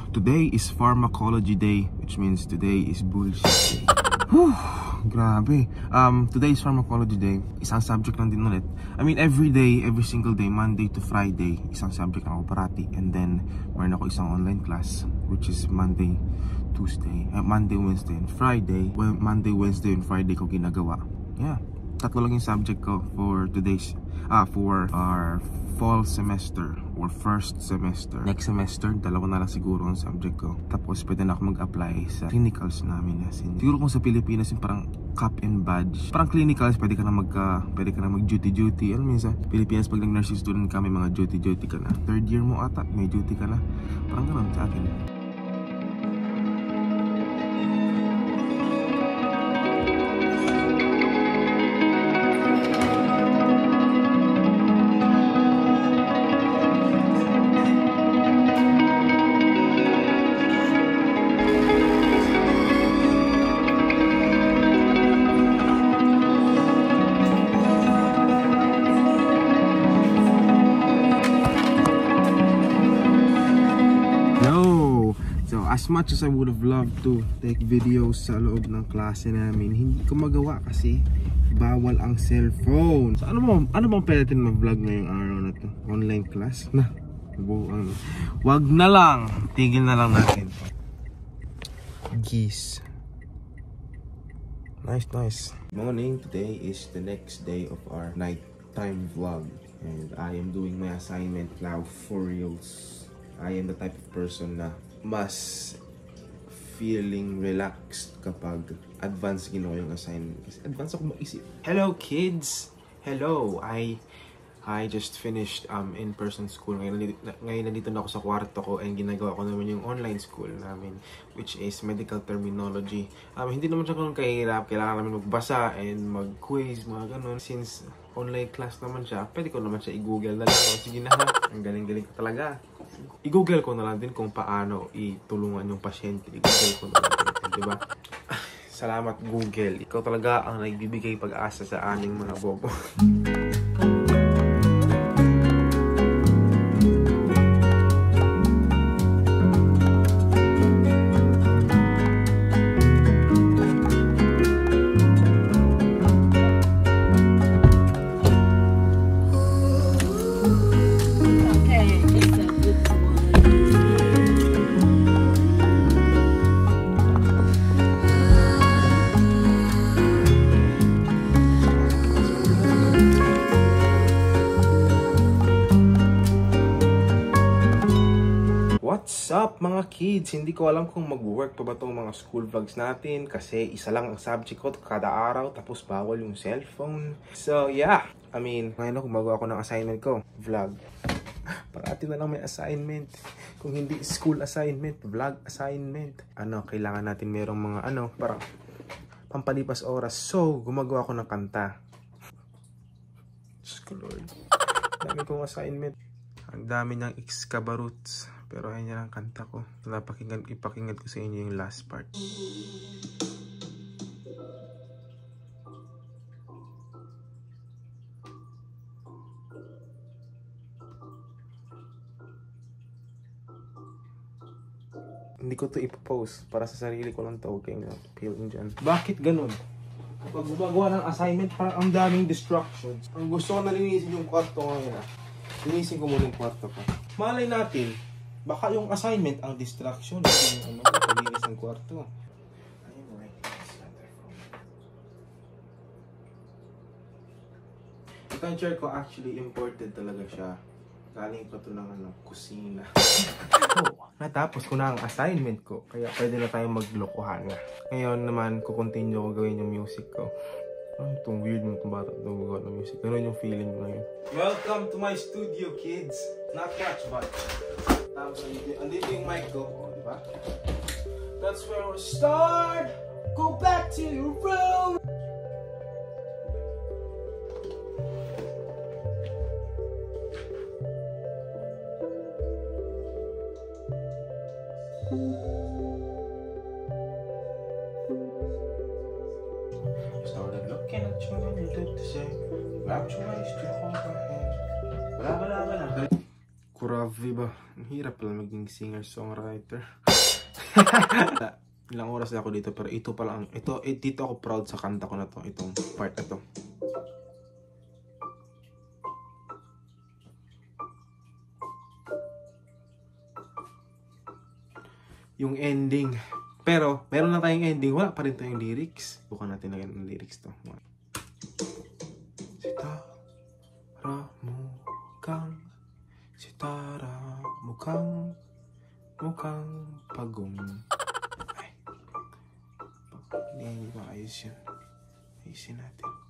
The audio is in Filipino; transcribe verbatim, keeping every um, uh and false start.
Today is Pharmacology Day, which means today is bullshit day. Whew, grabe. Um, today is Pharmacology Day. Isang subject lang din ulit. I mean, every day, every single day, Monday to Friday, isang subject lang ako parati. And then, meron ako isang online class, which is Monday, Tuesday, uh, Monday, Wednesday, and Friday. Well, Monday, Wednesday, and Friday ko ginagawa. Yeah, tatlo lang yung subject ko for today's, ah, for our fall semester or first semester. Next semester, dalawa na lang siguro ang subject ko. Tapos pwede na ako mag-apply sa clinicals namin. As in, siguro kung sa Pilipinas yung parang cap and badge. Parang clinicals, pwede ka na mag uh, pwede ka na mag duty duty. Ano minsan, Pilipinas pag nag-nursing student kami, mga duty duty ka na. Third year mo ata, may duty ka na. Parang ganoon sa akin. As much as I would have loved to take videos sa loob ng klase namin, hindi ko magawa kasi bawal ang cellphone. So ano mo, ano bang pwede natin mag-vlog ngayong araw na to? Online class? Na, ano, wag na lang. Tigil na lang natin. Geese. Nice, nice. Morning. Today is the next day of our nighttime vlog. And I am doing my assignment now for reals. I am the type of person na mas feeling relaxed kapag advance ginawa yung assignment. Kasi advance ako mag-isip. Hello kids! Hello! I I just finished um, in-person school. Ngayon nandito, ngayon nandito na ako sa kwarto ko and ginagawa ko naman yung online school namin, which is medical terminology. Um, hindi naman siya ganun kahirap. Kailangan namin magbasa and mag-quiz, mga ganun. Since online class naman siya, pwede ko naman siya i-google na lang. Sige na ha, ang galing-galing ko talaga. I-google ko na lang din kung paano itulungan yung pasyente. I-google ko na lang din, diba? Salamat Google. Ikaw talaga ang nagbibigay pag-asa sa aming mga bobo. What's up mga kids? Hindi ko alam kung mag-work pa ba itong mga school vlogs natin kasi isa lang ang subject ko kada araw tapos bawal yung cellphone. So yeah, I mean, ngayon ako magawa ako ng assignment ko. Vlog. Parati na lang may assignment. Kung hindi school assignment, vlog assignment. Ano, kailangan natin merong mga ano, parang pampalipas oras. So, gumagawa ako ng kanta. Diyos ko Lord. Dami kong assignment. Ang dami ng Excavaruts. Pero ayun yan ang kanta ko. Napakinggan, ipakinggan ko sa inyo yung last part. Hindi ko to ipopost. Para sa sarili ko lang to. Okay nga. Feeling dyan. Bakit ganun? Kapag gumagawa ng assignment, parang ang daming distractions. Ang gusto ko na linisin yung kwarto ngayon ah. Linisin ko muna yung kwarto ko. Malay natin, baka yung assignment ang distraction. Yung ano, paglinis ng kwarto. Itong chair ko actually imported talaga siya. Galing pa ito ng ano, kusina. Oh, natapos ko na ang assignment ko. Kaya pwede na tayong maglokohan. Ngayon naman, kukontinue ko gawin yung music ko. Ano itong weird mo itong bata itong magawa ng music. Ganun yung feeling ko ngayon. Welcome to my studio, kids. Not much, but tapos andito yung mic ko. O, diba? That's where we start. Go back to your room. Started looking at you and you did the same. Grabbed your waist to hold my hand. Blah, blah, blah, blah. Grabe ba? Ang hirap pala maging singer-songwriter. Ilang oras na ako dito pero ito pala ang ito eh, dito ako proud sa kanta ko na to, itong part na to. Yung ending. Pero meron na tayong ending, wala pa rin tayong lyrics. Bukan natin lagyan ng lyrics to. Sitara mukhang Sitara mukhang mukhang pagong. Ay. Hindi, hindi ba ayos yun? Ayusin natin.